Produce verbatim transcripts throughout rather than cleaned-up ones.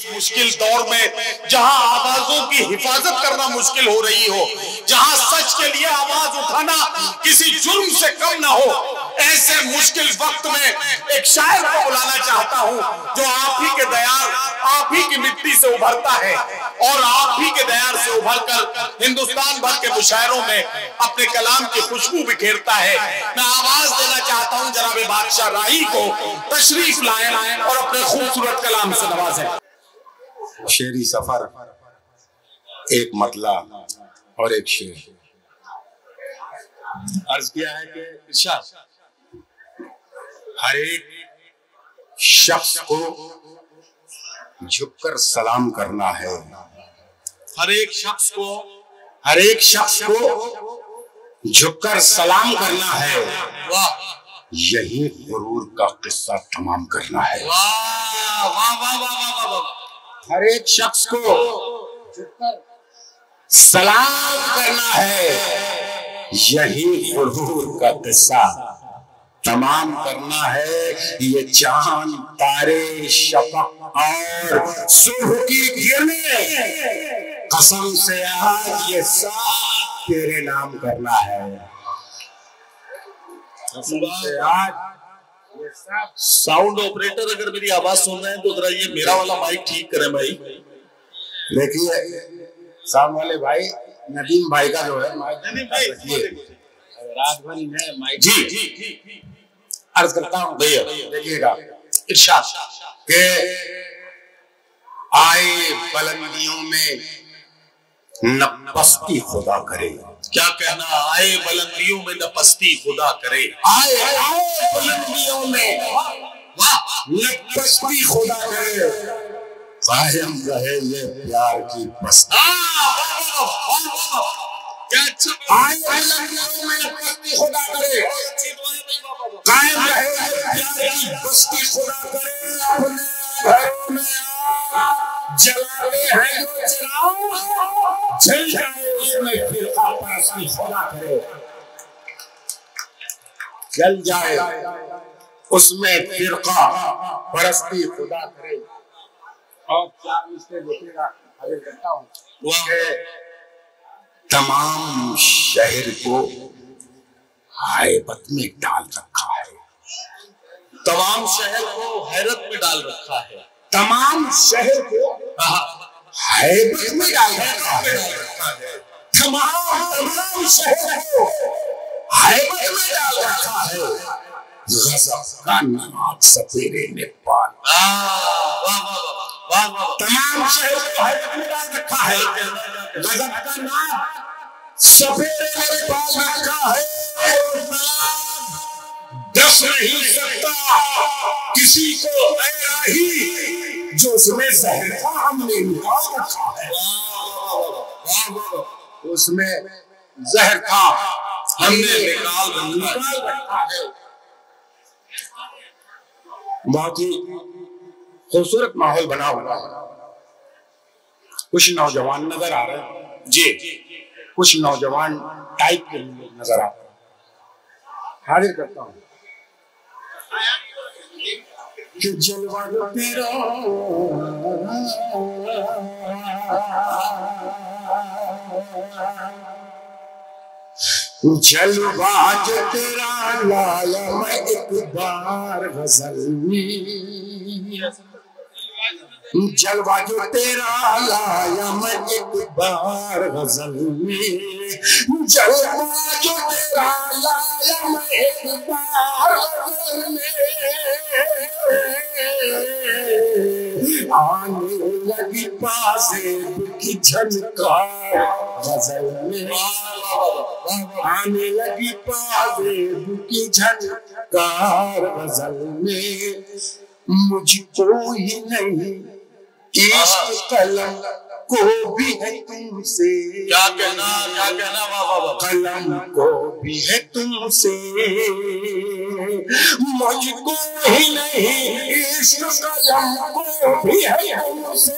इस मुश्किल दौर में जहां आवाजों की हिफाजत करना मुश्किल हो रही हो, जहां सच के लिए आवाज उठाना किसी जुर्म से कम ना हो, ऐसे मुश्किल वक्त में एक शायर को बुलाना चाहता हूं जो आप ही के दयार, आप ही की मिट्टी से उभरता है और आप ही के दयार से उभरकर हिंदुस्तान भर के मुशायरों में अपने कलाम की खुशबू बिखेरता है। मैं आवाज देना चाहता हूं जनाब बादशाह राही को, तशरीफ लाएं और अपने खूबसूरत कलाम से नवाजें। शेरी सफर, एक मतला और एक शेर। अर्ज किया है कि इरशाद, हर एक शख्स को झुककर सलाम करना है, हर एक शख्स को हर एक शख्स को झुककर सलाम करना है, वाह, यही गुरूर का किस्सा तमाम करना है। वाह वाह वाह वाह वाह। हर एक शख्स को झुककर सलाम करना है, यही गुरूर का किस्सा तमाम करना है। ये चांद तारे शफक और सुबह की किरणें, कसम से आज ये सब तेरे नाम करना है, कसम से आज ये सब। साउंड ऑपरेटर अगर मेरी आवाज सुन रहे हैं तो जरा ये मेरा वाला माइक ठीक करें भाई। देखिए सामने वाले भाई नदीम भाई का जो है माइक, नदीम भाई राजभरी में माइक जी जी जी अर्ज करता हूँ भैया, देखिएगा इरशाद के आए बुलंदियों में न पस्ती खुदा करे। क्या कहना, आए बुलंदियों में न पस्ती खुदा करे। आए आए बुलंदियों में न पस्ती खुदा करे, कायम रहे ये प्यार की बस्ती। आए बुलंदियों में न पस्ती खुदा करे, कायम रहे ये प्यार की बस्ती खुदा करे। अपने घरों में जलाते हैं जो जलाओ, जल जाए उसमें फिरका परस्ती खुदा करे, जल जाए उसमें फिरका परस्ती खुदा करे। और चार मिसरे देखिएगा, हाजिर करता हूँ कि तमाम शहर को हैबत में डाल रखा है, तमाम शहर को हैरत में डाल रखा है, तमाम शहर को हैबत में डाल रखा है, तमाम तमाम शहर को हैबत में डाल रखा है। गजब का नाक सपेरे ने पाल, तमाम शहर को हैबत में डाल रखा है, गजब का नाक सपेरे ने पाल रखा है। दस नहीं सकता किसी को ऐसा ही जो उसमें जहर था हमने निकाल रखा है, उसमें जहर था हमने निकाल निकाल रखा है। बहुत ही खूबसूरत माहौल बना हुआ है। कुछ नौजवान नजर आ रहे हैं जी, कुछ नौजवान टाइप के नजर आ रहे हैं। हाजिर करता हूँ कि जलवा तेरा जलवा जो तेरा लाया मैं एक बार गजल में, जलवा जो तेरा लाया मैं एक बार गजल में, जलवा जो तेरा लाया मैं एक बार गजल में, आने लगी पासेब की झनकार गजल में, आने लगी पासेब की झनकार गजल में। मुझको ही नहीं इश्क कलम को भी है तुमसे, क्या कहना क्या कहना वाह वाह वाह, कलम को भी है तुमसे। मुझको ही नहीं इश्क कलम को भी है तुमसे,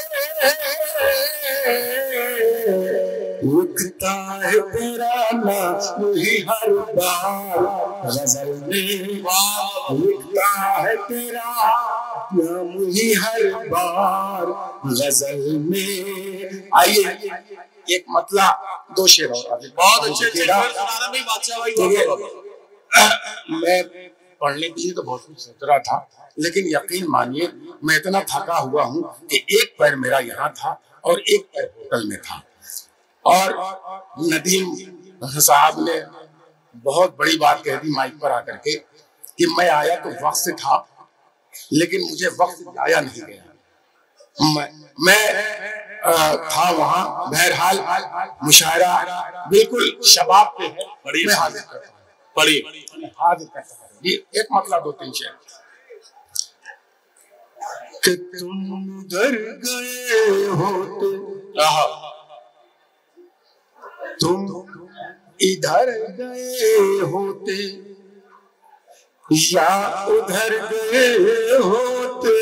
लिखता है तेरा नाम ही हर बार गजल में, लिखता है तेरा मुझे हर बार गजल में। आइए एक मतला दो शेर और। बहुत अच्छे अच्छे शेर सुनाना भाई बादशाह भाई। मैं पढ़ने के लिए तो बहुत कुछ सोच रहा था, लेकिन यकीन मानिए मैं इतना थका हुआ हूँ कि एक पैर मेरा यहाँ था और एक पैर होटल में था। और नदीम साहब ने बहुत बड़ी बात कह दी माइक पर आकर के कि मैं आया तो वक्त से था, लेकिन मुझे वक्त जाया नहीं गया। मैं मैं आ, था वहाँ। बहरहाल मुशायरा बिल्कुल शबाब पे है। मैं हाजिर करता हूँ। पढ़िए हाजिर करता हूँ जी। एक मतलब दो तीन शेर। कि तुम उधर गए होते, तुम इधर गए होते, या उधर गए होते,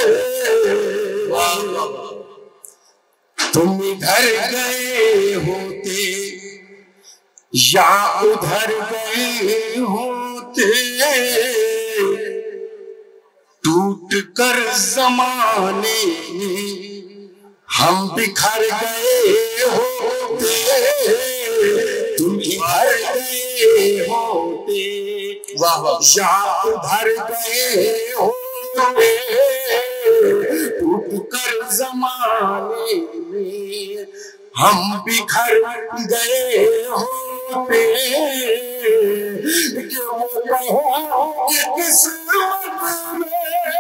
तुम इधर गए होते या उधर गए होते, टूट कर जमाने हम बिखर गए होते, तुम इधर गए होते वाह या उधर गए होते, टूट कर जमाने में हम बिखर गए होते, क्यों कहो किस्मत में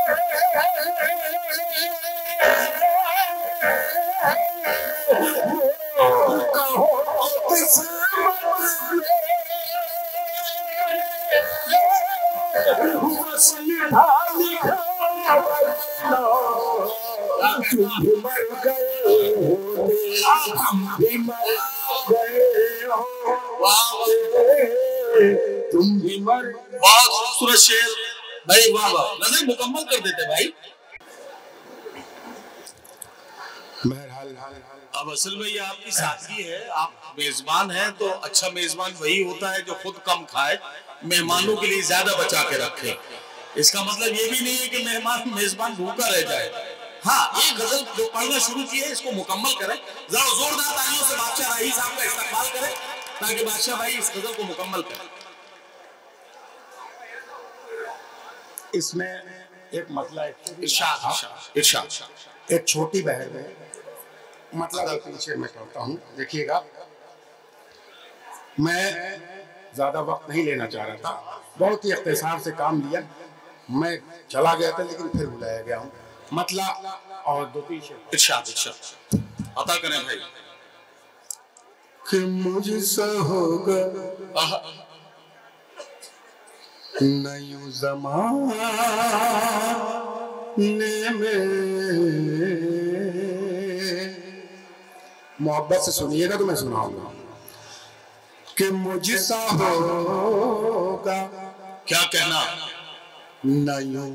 कहो किस्मत में वसीला लिखा तुम भी मर गए होते, हम भी मर गए होते, तुम भी मर। बहुत खूबसूरत शेर भाई। वाह वाह, नजर मुकम्मल कर देते भाई। अब असल में ये आपकी सादगी है। आप मेजबान हैं तो अच्छा मेजबान वही होता है जो खुद कम खाए, मेहमानों के लिए ज्यादा बचा के रखे। इसका मतलब ये भी नहीं है कि मेहमान मेजबान भूखा रह जाए। हाँ, ये गजल जो पढ़ना शुरू की है इसको मुकम्मल करें। जरा जोरदार तालियों से बादशाह राही साहब का इस्तेमाल करें ताकि बादशाह भाई इस गजल को मुकम्मल करें। इसमें एक मतला इरशाद इरशाद एक छोटी बहन है, मतलब पीछे मैं कहता हूँ। देखिएगा, मैं ज्यादा वक्त नहीं लेना चाह रहा था, बहुत ही इख्तिसार से काम लिया। मैं चला गया था लेकिन फिर बुलाया गया हूँ। मतला और दो तीन शेर। इरशाद इरशाद अता करें भाई। कि मुझसे होगा नयूं ज़माने में, मोहब्बत से सुनिएगा तो मैं सुनाऊंगा कि मुझसा होगा क्या कहना नयूं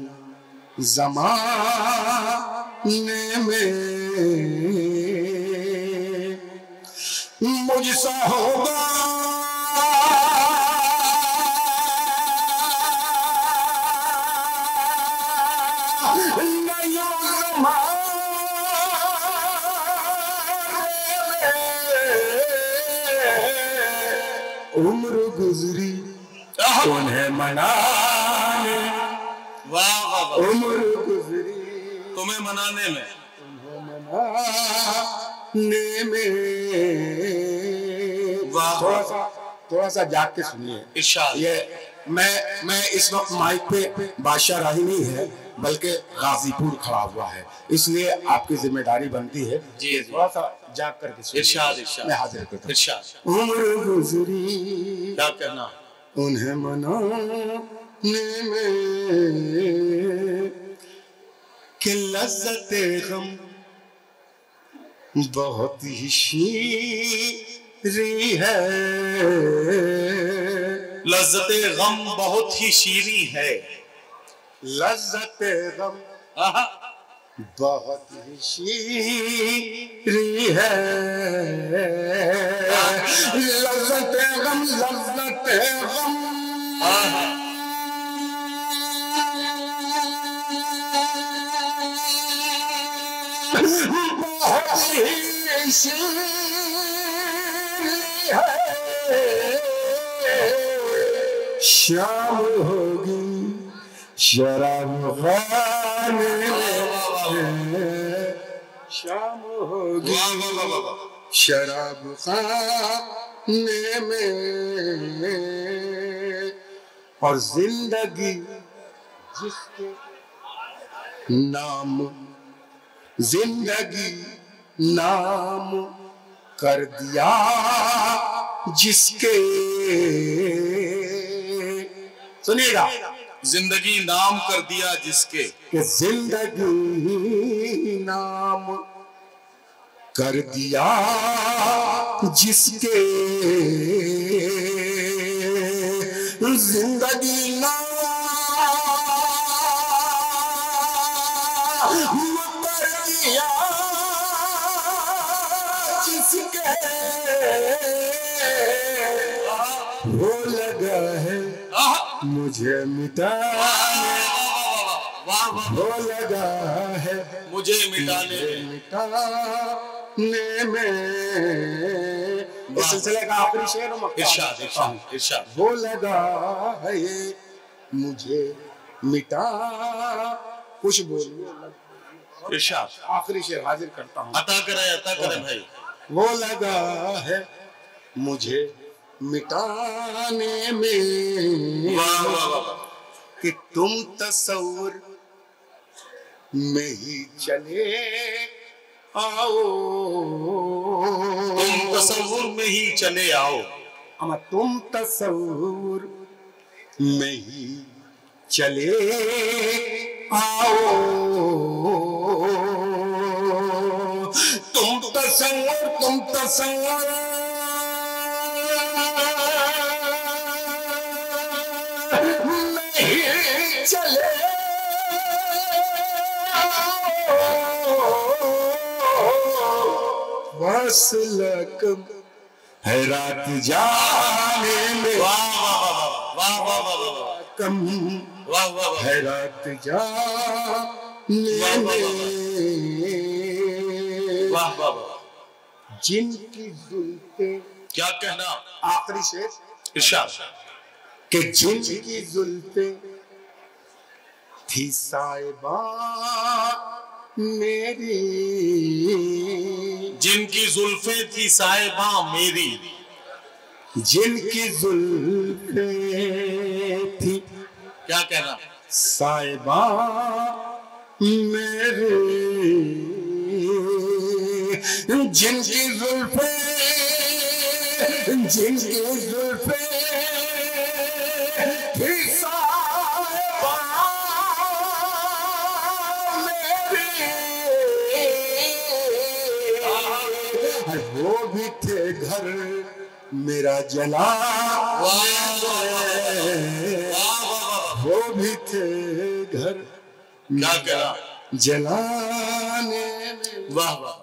ज़माने में, मुझसा होगा उम्र गुजरी उन्हें मनाने। वाह वाह, उम्र गुजरी तुम्हें मनाने में, उन्हें मनाने में। वाह, थोड़ा सा थोड़ा सा जाग के सुनिए। इरशाद। ये मैं मैं इस वक्त माइक पे बादशाह राही नहीं है बल्कि गाजीपुर खड़ा हुआ है, इसलिए आपकी जिम्मेदारी बनती है जी जी। थोड़ा सा जाग करके सुनिए। इरशाद इरशाद मैं हाजिर करता हूं। इरशाद। उम्र गुजरी क्या कहना उन्हें मनाने में कि लज़्ज़ते गम बहुत ही शीरी है, लज़्ज़ते गम बहुत ही शीरी है। लज़्ज़ते गम बहुत ही शीरी है, लज़्ज़ते गम लज़्ज़ते गम ही शीर है, शाम होगी शराब खाने में, शाम होगी शराब खाने में, और जिंदगी जिसके नाम, जिंदगी नाम कर दिया जिसके, सुनिएगा, जिंदगी नाम कर दिया जिसके, कि जिंदगी नाम कर दिया जिसके, जिंदगी नाम कर दिया जिसके, वो लगा है मुझे मिटाने, वो लगा है मुझे मिटाने मिटाने में। इस सिलसिले का आखिरी शेर इरशाद इरशाद इरशाद, वो लगा है ये मुझे मिटा, कुछ बोलिए इरशाद, आखिरी शेर हाजिर करता हूँ। अता करे अता करे भाई। वो लगा है मुझे मिटाने में, वाह वाह वाह, कि तुम तस्वुर में ही चले आओ, तुम तस्वुर में ही चले आओ, अमा तुम तस्वुर में ही चले आओ, तुम तस्वुर तुम तस्वुर नहीं चले बस लकम है रात जाने में, वाह वाह वाह वाह वाह वाह, कम वाह वाह वाह, है रात जाने में, वाह वाह वाह, जिनकी जुल्फे, क्या कहना, आखिरी शेर इरशाद, कि जिनकी जुल्फे थी साहिबा मेरी, जिनकी जुल्फे थी साहिबा मेरी, जिनकी जुल्फे थी क्या कहना, साहिबा मेरी, जिनकी जुल्फे, जिनकी जुल्फे थी साहिबा मेरी, वो भी थे घर मेरा जला, वो भी थे घर क्या कहना, जलाने में। वाह वाह।